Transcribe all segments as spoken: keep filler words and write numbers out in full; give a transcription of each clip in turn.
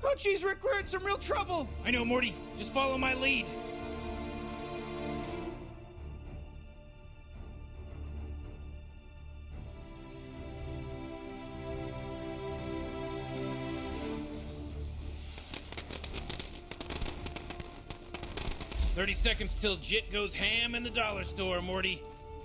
Oh, geez, Rick, we're in some real trouble. I know, Morty. Just follow my lead. Thirty seconds till Jit goes ham in the dollar store, Morty.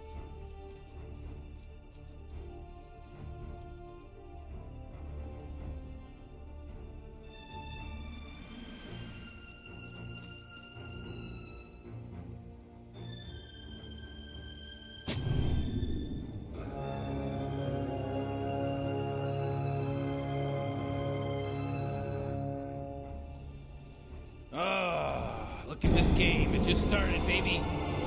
Look at this game. It just started, baby.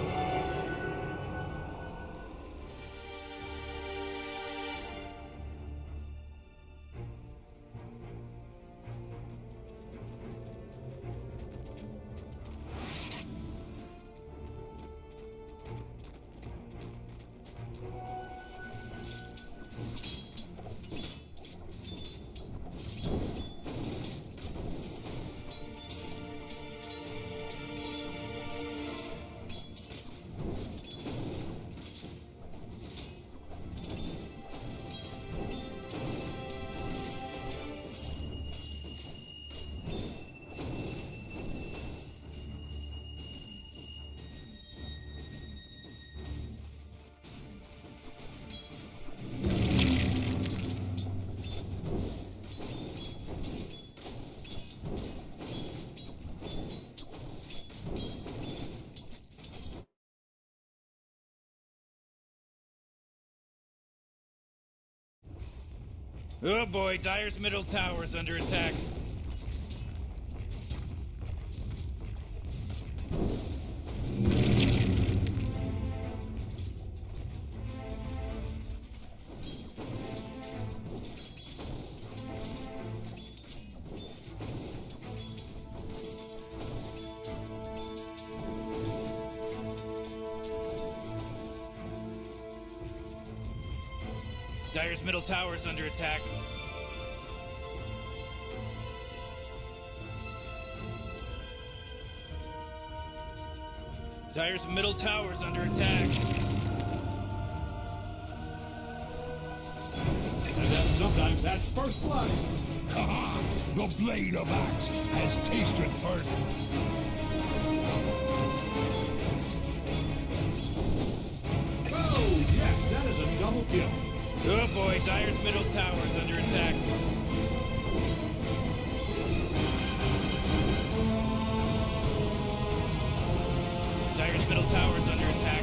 Oh boy, Dyer's middle tower is under attack. Dyer's middle tower is under attack. Dyer's middle tower is under attack. Sometimes that's first blood. Ha! The blade of axe has tasted burnt. Oh, yes, that is a double kill. Oh boy, Dyer's middle tower is under attack. Dyer's middle tower is under attack.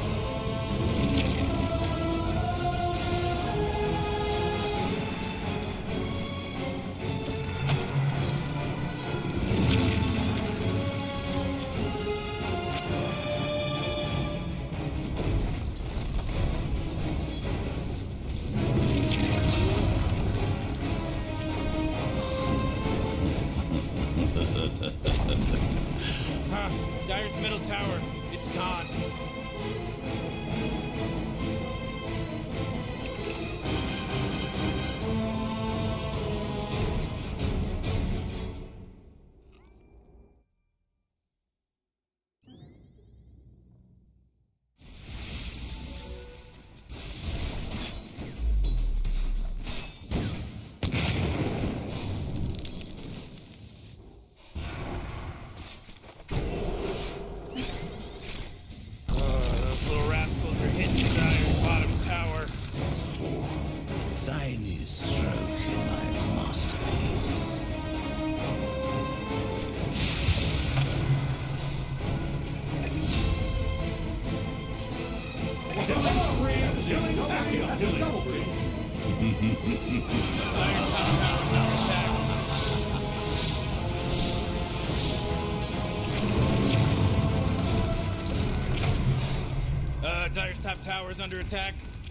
Huh, Dyer's middle tower, it's gone. Tiny stroke in my masterpiece. Uh, Dyer's top tower is under attack.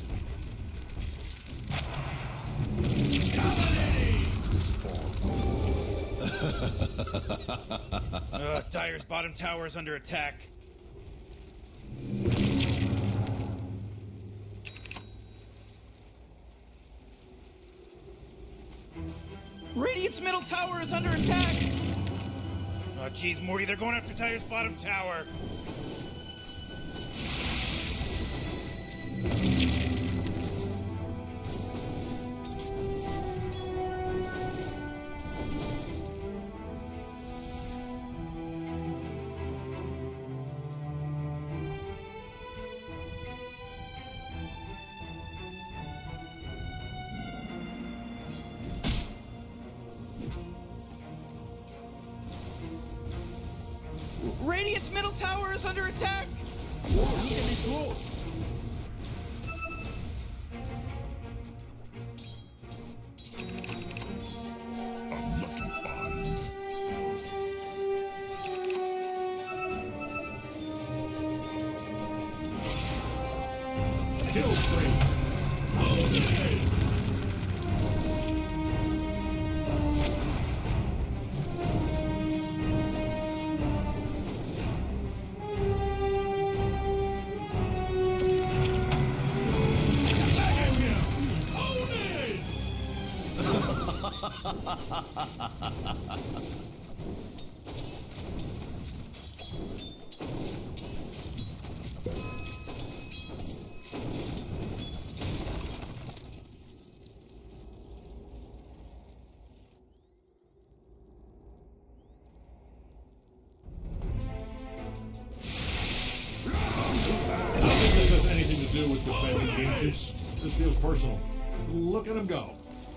uh, Dyer's bottom tower is under attack. Radiant's middle tower is under attack! Oh, jeez, Morty, they're going after Tyre's bottom tower. Radiant's middle tower is under attack! Unlucky find. Kill spree. Okay. This has anything to do with defending the ancients. This feels personal. Look at him go.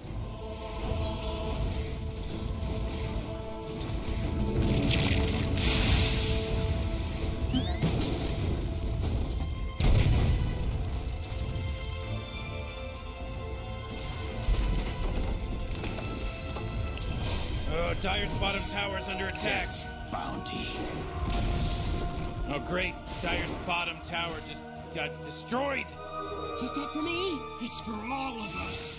Oh, Dyer's bottom tower is under attack. Bounty. Oh, great. Dyer's bottom tower just got destroyed. Is that for me? It's for all of us.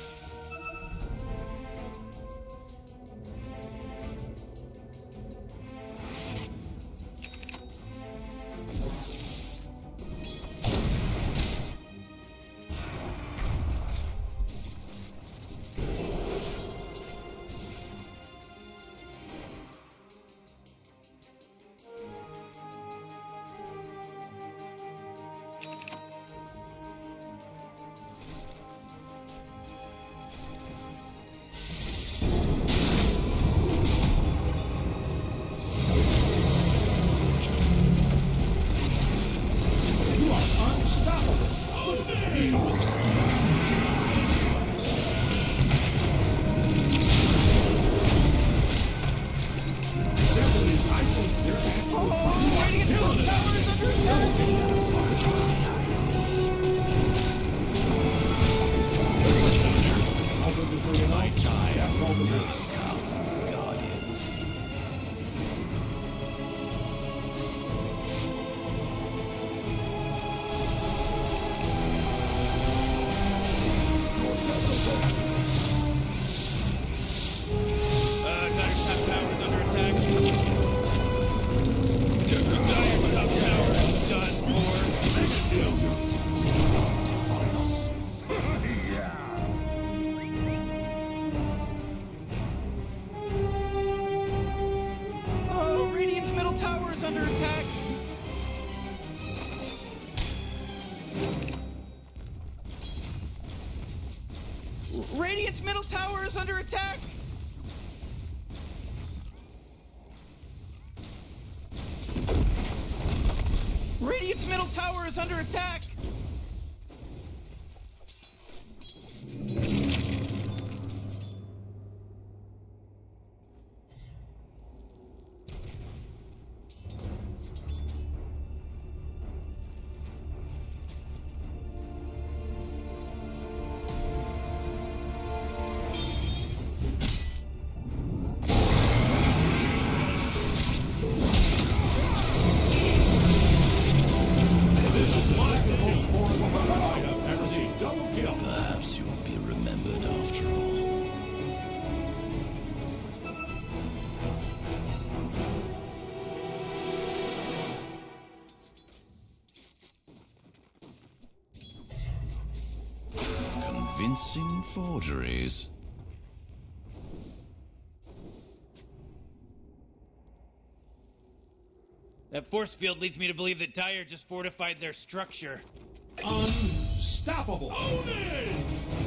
You are unstoppable. Look at this speed. Sympathies, I think they're actually trying to Radiant's kill middle this. tower is under attack! Also, this is a night tie after all the minutes. Uh, Dyer's top tower is under attack. Dyer's top tower is done for. Oh, Radiant's middle tower is under attack! Radiant's middle tower is under attack! Radiant's middle tower is under attack! This is the most horrible weapon I have ever seen. Double kill. Perhaps you'll be remembered after all. Convincing forgeries. That force field leads me to believe that Dire just fortified their structure. Unstoppable! Ownage!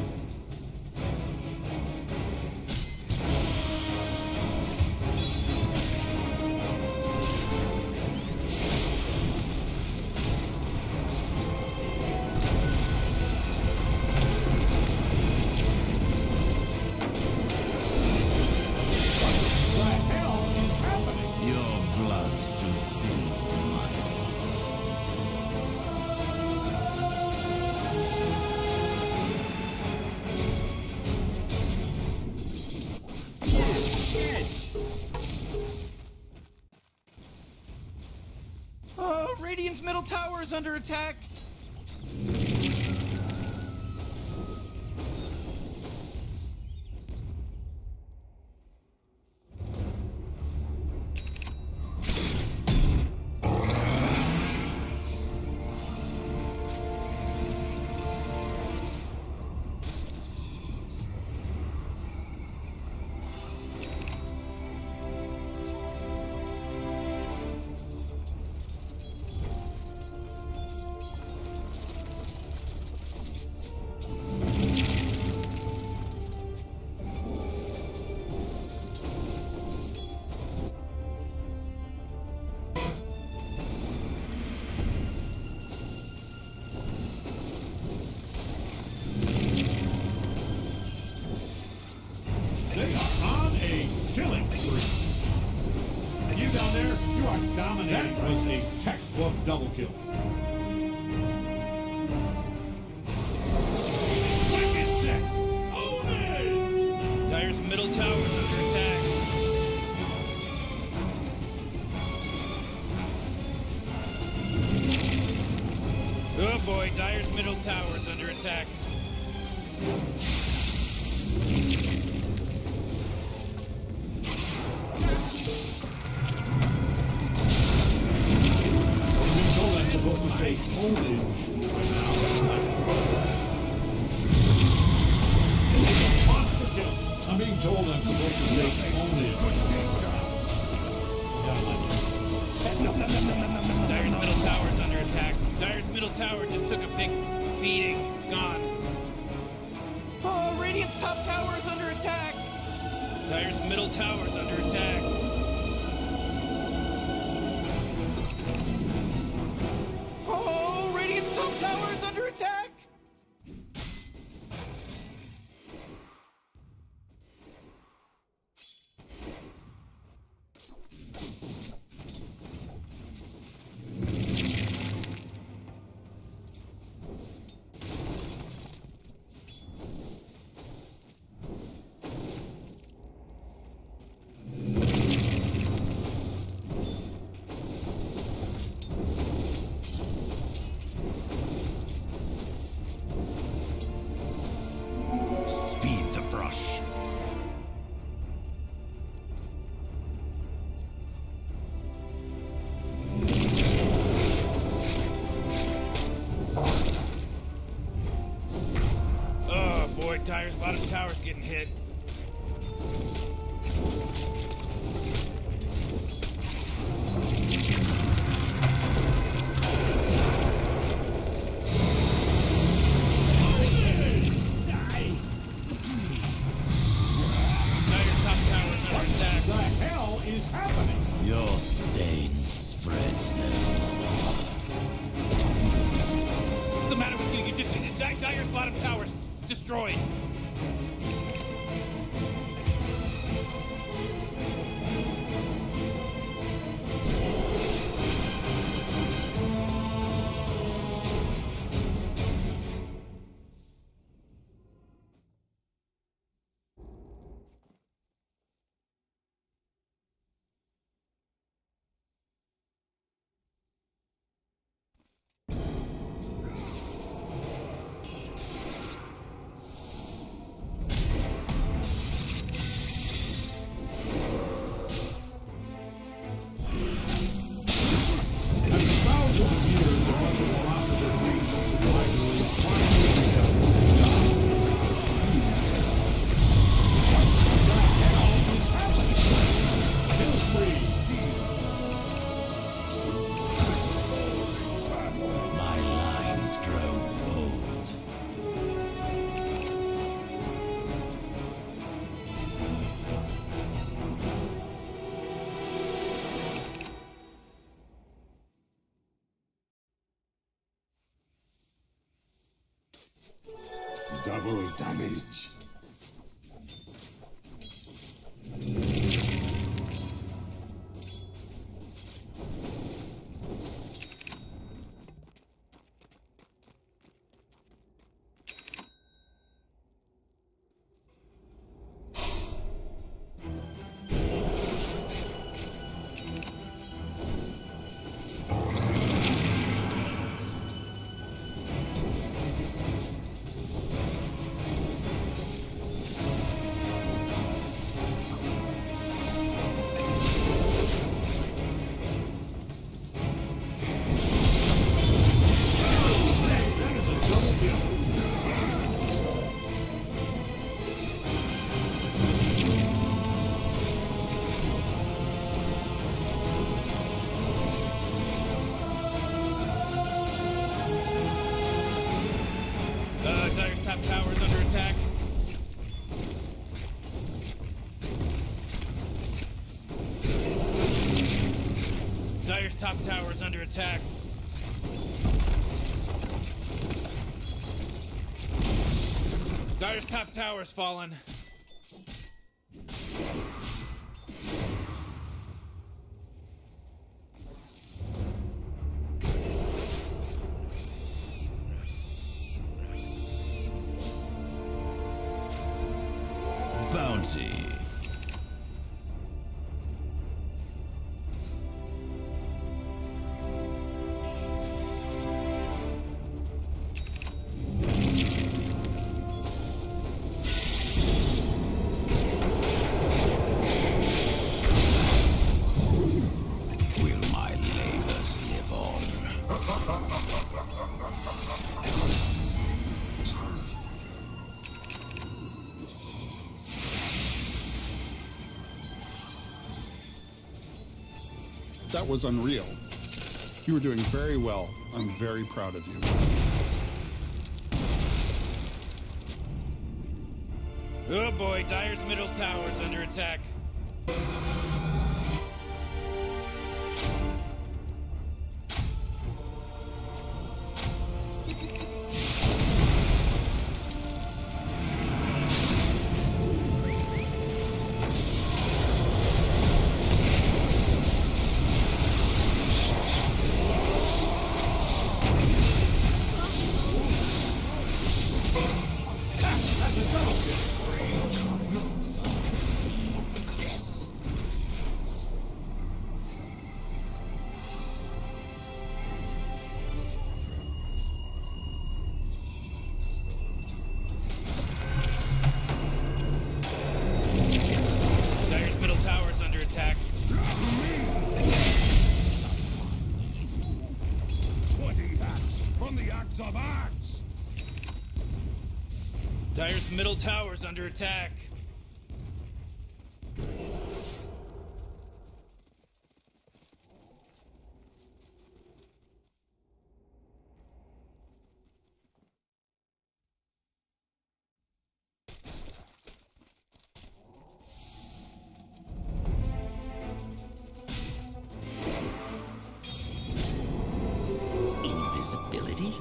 Radiant's middle tower is under attack. They are on a killing spree. And you down there, you are dominating. That was a textbook double kill. Wicked sick. Ownage! Dire's middle tower is under attack. Oh boy, Dire's middle tower is under attack. Supposed to say ownage right now. This is a monster kill. I'm being told I'm supposed to say ownage. Dire's middle tower is under attack. Dire's middle tower just took a big beating. It's gone. Oh, Radiant's top tower is under attack. Dire's middle tower is under attack. Top tower is under attack! Dire's bottom tower's getting hit. Dire's top tower's under attack. What the hell is happening? Your stain spreads no more. What's the matter with you? You just Dire's bottom tower's destroyed. double damage. Tower's under attack. Dire's top tower is under attack. Dire's top tower's fallen. Bounty. Will my labors live on? That was unreal. You were doing very well. I'm very proud of you. Oh boy, Dire's middle tower is under attack. Of axe. Dire's middle tower's under attack. Invisibility?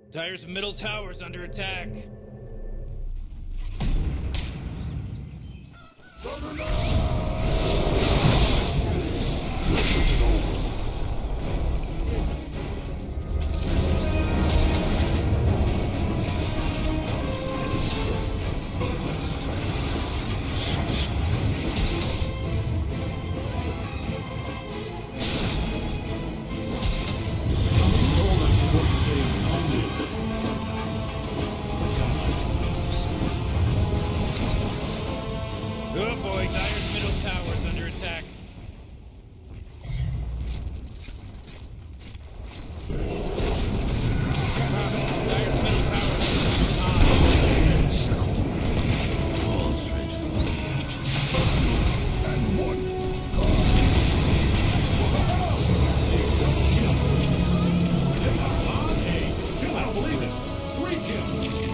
Dire's middle tower's under attack. Oh boy, Dire's middle tower's under attack. Dire's middle tower's on. Aldred for the ages. And one. They are on a kill. I don't believe it. Three kills.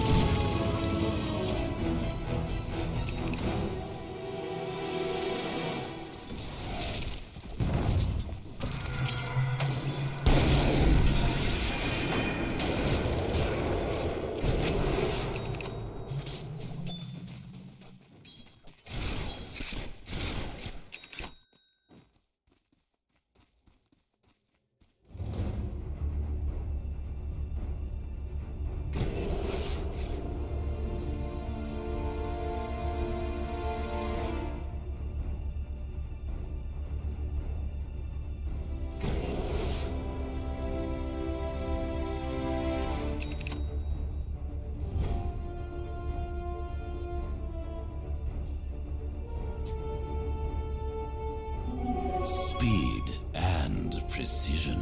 Speed and precision.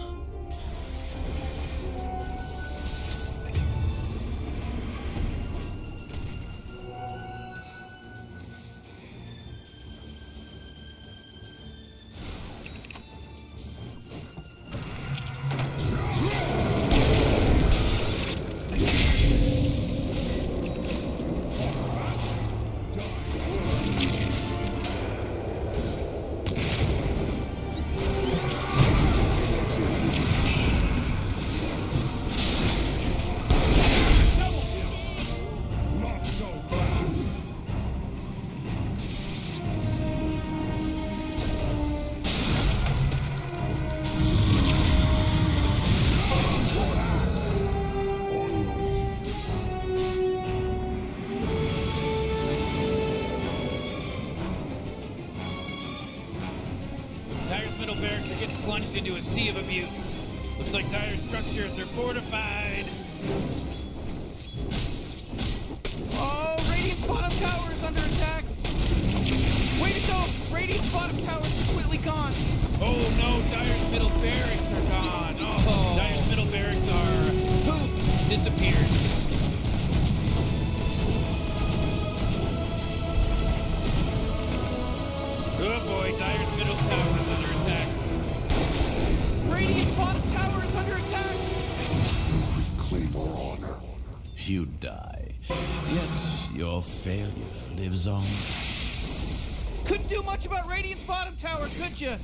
Not so bad. Dire's middle barracks are getting plunged into a sea of abuse. Looks like Dire's structures are fortified. Oh, Radiant's bottom tower is under attack. Way to go! Radiant's bottom tower is completely gone. Oh no, Dire's middle barracks are gone. Oh, Dire's middle barracks are poof, disappeared. Oh boy, Dire's middle tower is under attack. Radiant's bottom tower is under attack. Claim our honor. You die, yet your failure lives on. Couldn't do much about Radiant's bottom tower, could you?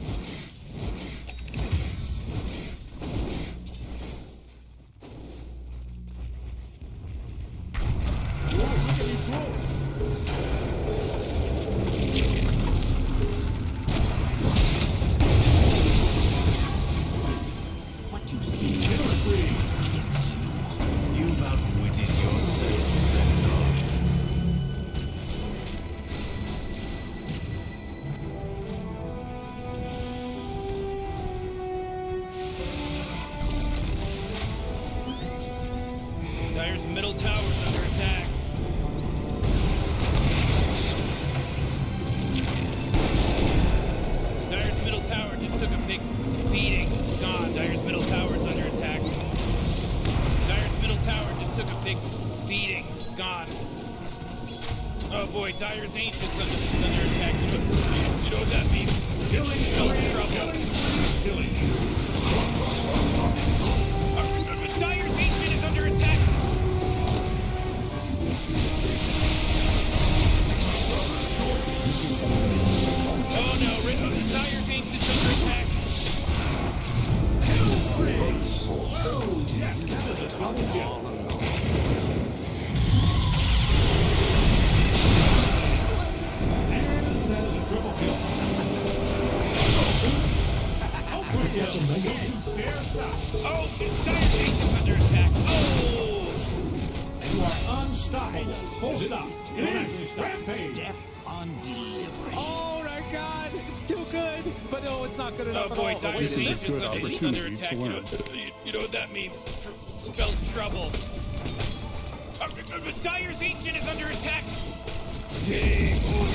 What you see Kill spree. You've outwitted yourself, Centaur. Dire's middle tower is under attack. Dire's middle tower just took a big beating. It's gone. Dire's middle tower is under attack. Dire's middle tower just took a big beating. It's gone. Oh boy, Dire's Ancient's under, under attack. You know, you know what that means? Killing Spell spree. trouble. Killing spree. Uh, Dire's Ancient is under attack. Oh no, Ri- uh, Dire's Ancient's under attack. Kill spree. Oh, yes, that is a double kill. Don't you dare stop. Oh, Dire's Ancient's under attack. Oh! You are unstoppable. Full stop. It is rampage. Death on delivery. Oh my god, it's too good. But no, it's not good Oh enough boy, at all. Dire's This is a Ancient's good under, opportunity under to attack. You know, learn. you, you know what that means? Tr spells trouble. Uh, uh, uh, Dire's Ancient is under attack. King